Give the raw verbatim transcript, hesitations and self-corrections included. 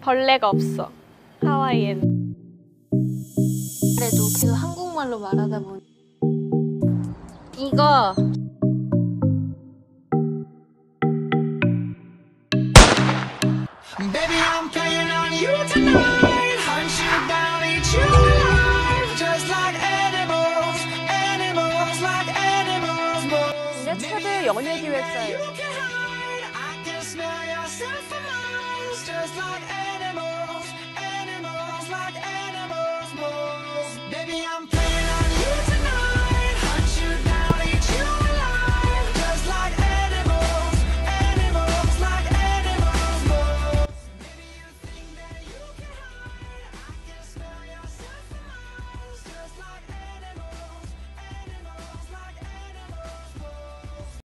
벌레가 없어. 하와이엔. 그래도 계속 한국말로 말하다 보니 이거 Baby, I'm playing on you tonight. Hunt you down, eat you alive. Just like animals, animals, like animals. 이제 최대 연예 기획사예요. You can hide, I can smell yourself for miles. Just like animals.